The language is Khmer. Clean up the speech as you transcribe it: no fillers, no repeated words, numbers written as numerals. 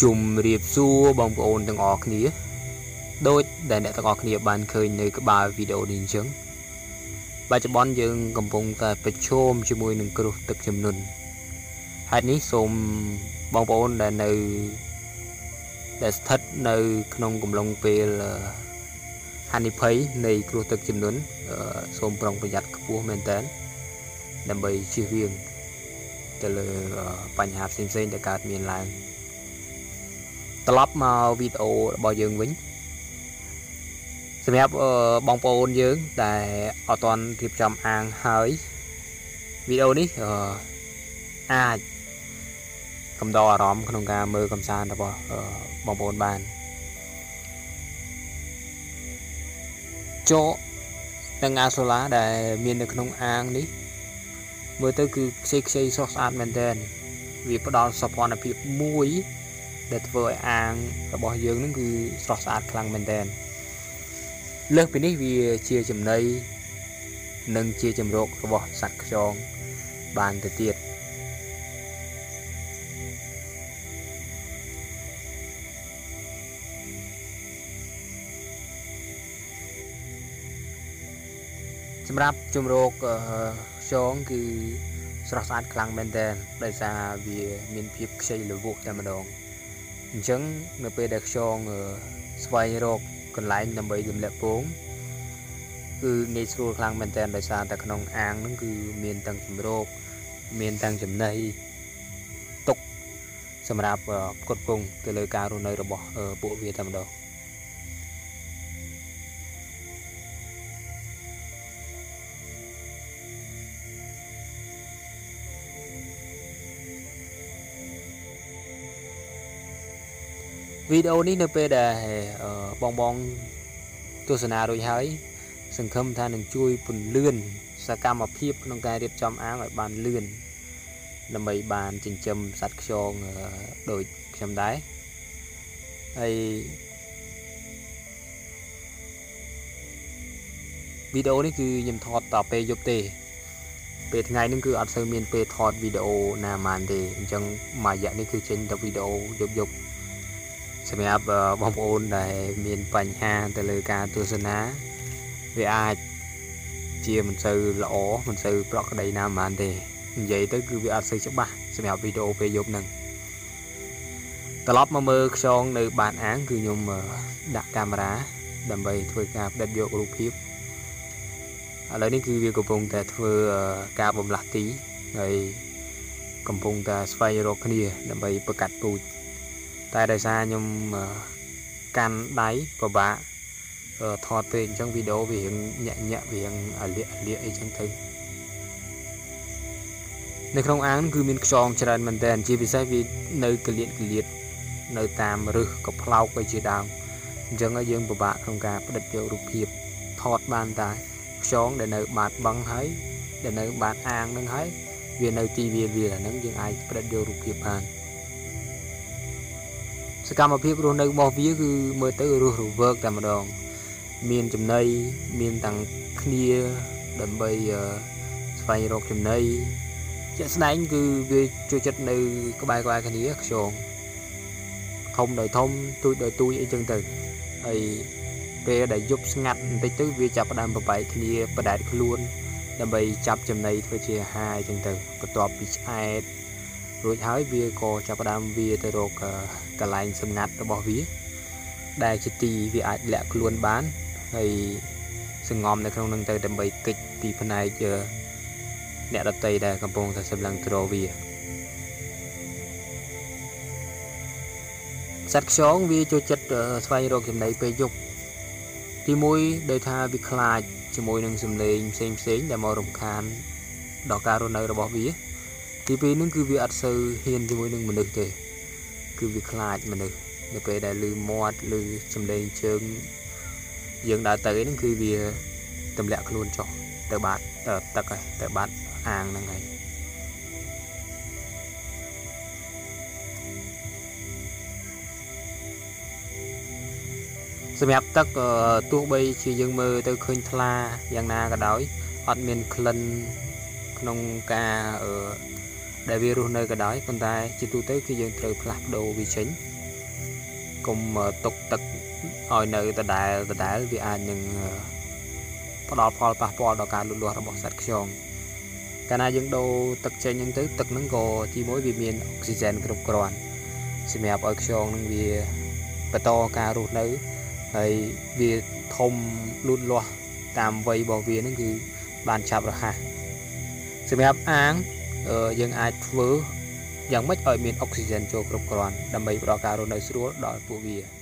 chùm riệp xua bong ôn từng ọt nía đôi để nè từng ọt nía bàn khơi nơi các bài video đình chứng bài cho bón dương cầm vùng tại phải chôm cho mùi nâng cơ thực chùm nôn hai ní xôm bong ôn để nơi để thất nơi không cùng lòng về là hai ní phấy nơi cơ thực chùm nôn xôm prongประหยัด của mình tên đâm bày chia riêng từ làបញ្ហាផ្សេងៗដែលកើតមានឡើងត្រឡប់មកវីដេអូរបស់យើងវិញសម្រាប់បងប្អូនយើងដែលអត់ទាន់រៀបចំអាងហើយវីដេអូនេះអាចកំដរអារម្មណ៍ក្នុងការមើលកំសាន្តរបស់បងប្អូនបានចោទាំងអាសូឡាដែលមាននៅក្នុងអាងនេះមើលទៅគឺខ្ចីខ្ចីស្រស់ស្អាតមែនទែនវាផ្ដល់សោភ័ណភាពមួយដែលធ្វើឲ្យអាងរបស់យើងនឹងគឺស្រស់ស្អាតខ្លាំងមែនទែនលើសពីនេះវាជាចំណីនិងជាចម្រោករបស់សត្វខ្យងបានទៅទៀតសម្រាប់ចម្រោកខ្យងគឺស្រស់ស្អាតខ្លាំងមែនទែនដោយសារវាមានភាពខ្ចីល្វក់តែម្ដងអញ្ចឹងនៅពេលដែលខ្យងស្វែងរកកន្លែងដើម្បីទម្លាក់ពងគឺងាយស្រួលខ្លាំងមែនទែនដោយសារតែក្នុងអាងហ្នឹងគឺមានទាំងចម្រោកមានទាំងចំណីទុកសម្រាប់ផ្គត់ផ្គង់ទៅលើការរស់នៅរបស់ពួកវាតែម្ដងវីដេអូនេះនៅពេលដែលបងទស្សនារួចហើយសង្ឃឹមថានឹងជួយពន្លឿនសកម្មភាពក្នុងការរៀបចំអាងឲ្យបានលឿនដើម្បីបានចិញ្ចឹមសត្វខ្យងដូចខ្ញុំដែរហើយវីដេអូនេះគឺខ្ញុំថតតពេលយប់ទេពេលថ្ងៃនេះគឺអត់សូវមានពេលថតវីដេអូណាម៉ានទេអញ្ចឹងមួយរយៈនេះគឺចេញតែវីដេអូយប់សម្រាប់បងប្អូនដែលមានបញ្ហាទៅលើការទស្សនាវាអាចជាមិនសូវល្អមិនសូវប្រក្រតីណាប៉ុន្មានទេនិយាយទៅគឺវាអត់សូវច្បាស់សម្រាប់វីដេអូពេលយប់ហ្នឹងត្រឡប់មកមើលខ្យងនៅបានអាងគឺខ្ញុំដាក់កាមេរ៉ាដើម្បីធ្វើការផ្ដិតយករូបភាពឥឡូវនេះគឺវាកំពុងតែធ្វើការបំលាស់ទីហើយកំពុងតែស្វែងរកគ្នាដើម្បីបង្កាត់ពូជតែដោយសារខ្ញុំកាន់ដៃពិបាកថតពេកអញ្ចឹងវីដេអូវារៀងញាក់វារៀងអាលៀកអីចឹងទៅនៅក្នុងអាងគឺមានខ្យងច្រើនមែនតើជាពិសេសវានៅកលៀតនៅតាមរឹសកផ្លោកអីជាដើមអញ្ចឹងហើយយើងពិបាកក្នុងការផ្ដិតយករូបភាពថតបានតែខ្យងដែលនៅបាតបឹងហើយដែលនៅបាតអាងហ្នឹងហើយវានៅទីវាហ្នឹងយើងអាចផ្ដិតយករូបភាពបានសកម្មភាពរស់នៅរបស់វាគឺមើលទៅរស់រវើកតែម្ដងមានចំណីមានទាំងគ្នាដើម្បីស្វែងរកចំណីជាក់ស្ដែងគឺវាចូលចិត្តនៅក្បែរគ្នាខ្យងធំដោយធំទូចដោយទូចអីចឹងទៅហើយពេលដែលយប់ស្ងាត់បន្តិចទៅវាចាប់ផ្ដើមប្របែកគ្នាបដែតខ្លួនដើម្បីចាប់ចំណីធ្វើជាអាហារអីចឹងទៅបន្ទាប់ពីឆ្អែតរួចហើយវាក៏ចាប់ផ្ដើមវាទៅរកកន្លែងសម្ងាត់របស់វាដែលជាទីវាអាចលាក់ខ្លួនបានហើយសង្ងំនៅក្នុងនឹងទៅដើម្បីគេចពីផ្នែកអ្នកដតីដែលកំពុងតែសម្លឹងទ្រវាសត្វខ្យងវាចូលចិត្តស្វែងរកចំណីពេលយប់ទីមួយដោយថាវាខ្លាចជាមួយនឹងសំឡេងផ្សេងដែលមករំខានដល់ការរស់នៅរបស់វាទីពីរហ្នឹងគឺវាអត់សូវហ៊ានជាមួយនឹងមនុស្សទេគឺវាខ្លាចមនុស្សនៅពេលដែលឮមាត់ឮសំឡេងជើងយើងដើរទៅហ្នឹងគឺវាទម្លាក់ខ្លួនចុះទៅបាតទឹកហើយទៅបាតអាងហ្នឹងហើយសម្រាប់ទឹកទោះបីជាយើងមើលទៅឃើញថ្លាយ៉ាងណាក៏ដោយអត់មានក្លិនក្នុងការដែលវារស់នៅក៏ដោយប៉ុន្តែជាទូទៅគឺយើងត្រូវផ្លាស់ប្ដូរវាចេញ cùng tục tật ở nơi ta đài vì ai nhưng bắt đầu phò pa phò đào cả lụt lụtរបស់សត្វខ្យងកាលណាយើងដូរទឹកចេញហ្នឹងទៅទឹកហ្នឹងក៏ទីមួយវាមានអុកស៊ីហ្សែនគ្រប់គ្រាន់សម្រាប់ឲ្យខ្យងហ្នឹងវាបន្តការរស់នៅហើយវាធំលូតលាស់តាមវ័យរបស់វាហ្នឹងគឺបានចាប់រហ័សសម្រាប់អាងយើងអាចធ្វើយ៉ាងម៉េចឲ្យមានអុកស៊ីហ្សែនចូលគ្រប់គ្រាន់ដើម្បីផ្ដល់ការរស់នៅស្រួលដល់ពួកវា